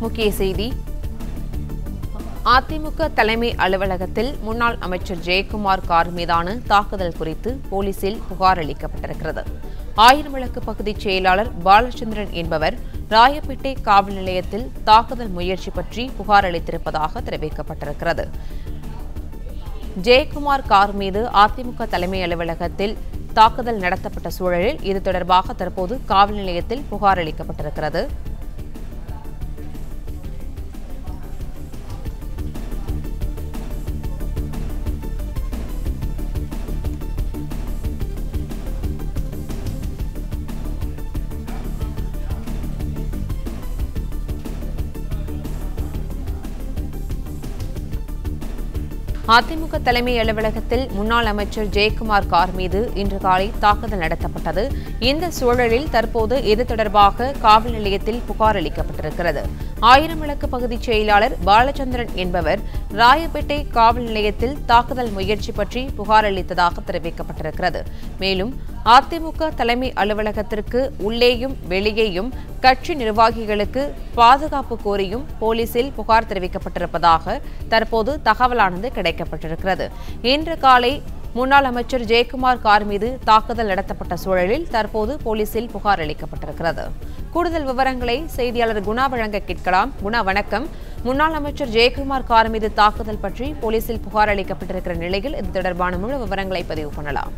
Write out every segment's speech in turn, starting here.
முக்கிய செய்தி. அதிமுக தலைமை அலுவலகத்தில் முன்னாள் அமைச்சர் ஜெயக்குமார் கார் மீதான தாக்குதல் குறித்து போலீசில் புகார் அளிக்கப்பட்டிருக்கிறது. ஆயிரம்விளக்கு பகுதி செயலாளர் பாலச்சந்திரன் என்பவர் ராயப்பேட்டை காவல் நிலையத்தில் தாக்குதல் முயற்சி பற்றி புகார் அளித்திருப்பதாக தெரிவிக்கப்பட்டிருக்கிறது. ஜெயக்குமார் கார் மீது அதிமுக தலைமை அலுவலகத்தில் தாக்குதல் நடத்தப்பட்ட சூழலில் இது தொடர்பாக தற்போது காவல் நிலையத்தில் புகார் அளிக்கப்பட்டிருக்கிறது. அதிமுக தலைமை அலுவலகத்தில் முன்னாள் அமைச்சர் ஜெயக்குமார் கார் மீது இன்று காலை தாக்குதல் நடத்தப்பட்டது. இந்த சூழலில் தற்போது இது தொடர்பாக காவல் நிலையத்தில் புகார் அளிக்கப்பட்டிருக்கிறது. ஆயிரம்விளக்கு பகுதி செயலாளர் பாலச்சந்திரன் என்பவர் ராயப்பேட்டை காவல் நிலையத்தில் தாக்குதல் முயற்சி பற்றி புகார் அளித்ததாக தெரிவிக்கப்பட்டிருக்கிறது. மேலும் அதிமுக தலைமை அலுவலகத்திற்கு உள்ளேயும் வெளியேயும் கட்சி நிர்வாகிகளுக்கு பாதுகாப்பு கோரியும் போலீசில் புகார் தெரிவிக்கப்பட்டிருப்பதாக தற்போது தகவலானது கிடைக்கப்பட்டிருக்கிறது. இன்று காலை முன்னாள் அமைச்சர் ஜெயக்குமார் கார் மீது தாக்குதல் நடத்தப்பட்ட சூழலில் தற்போது போலீசில் புகார் அளிக்கப்பட்டிருக்கிறது. கூடுதல் விவரங்களை செய்தியாளர் குணா வழங்க கேட்கலாம். குணா, வணக்கம். முன்னாள் அமைச்சர் ஜெயக்குமார் கார் மீது தாக்குதல் பற்றி போலீசில் புகார் அளிக்கப்பட்டிருக்கிற நிலையில் இது தொடர்பான முழு விவரங்களை பதிவு பண்ணலாம்.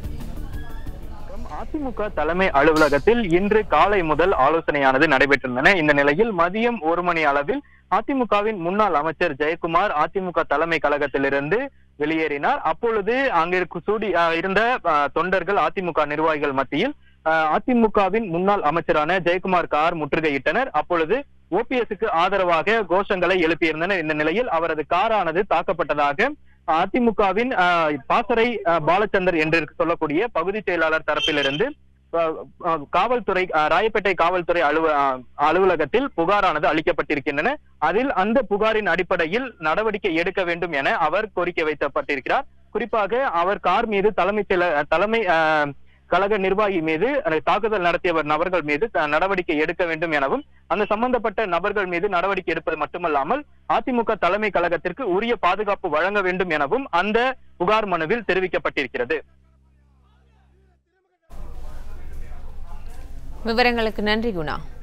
அதிமுக தலைமை அலுவலகத்தில் இன்று காலை முதல் ஆலோசனையானது நடைபெற்றிருந்தன. இந்த நிலையில் மதியம் 1 மணி அளவில் அதிமுகவின் முன்னாள் அமைச்சர் ஜெயக்குமார் அதிமுக தலைமை கழகத்திலிருந்து வெளியேறினார். அப்பொழுது அங்கிருக்கு இருந்த தொண்டர்கள், அதிமுக நிர்வாகிகள் மத்தியில் அதிமுகவின் முன்னாள் அமைச்சரான ஜெயக்குமார் கார் முற்றுகையிட்டனர். அப்பொழுது ஓபிஎஸ்க்கு ஆதரவாக கோஷங்களை எழுப்பியிருந்தனர். இந்த நிலையில் அவரது காரானது தாக்கப்பட்டதாக அதிமுகவின் பாசறை பாலச்சந்தர் என்று சொல்லக்கூடிய பகுதி செயலாளர் தரப்பிலிருந்து காவல்துறை, ராயப்பேட்டை காவல்துறை அலுவலகத்தில் புகாரானது அளிக்கப்பட்டிருக்கின்றன. அதில் அந்த புகாரின் அடிப்படையில் நடவடிக்கை எடுக்க வேண்டும் என அவர் கோரிக்கை வைக்கப்பட்டிருக்கிறார். குறிப்பாக அவர் கார் மீது தலைமை கழக நிர்வாகி மீது தாக்குதல் நடத்திய நபர்கள் மீது நடவடிக்கை எடுக்க வேண்டும் எனவும், அந்த சம்பந்தப்பட்ட நபர்கள் மீது நடவடிக்கை எடுப்பது மட்டுமல்லாமல் அதிமுக தலைமை கழகத்திற்கு உரிய பாதுகாப்பு வழங்க வேண்டும் எனவும் அந்த புகார் மனுவில் தெரிவிக்கப்பட்டிருக்கிறது. விவரங்களுக்கு நன்றி குணா.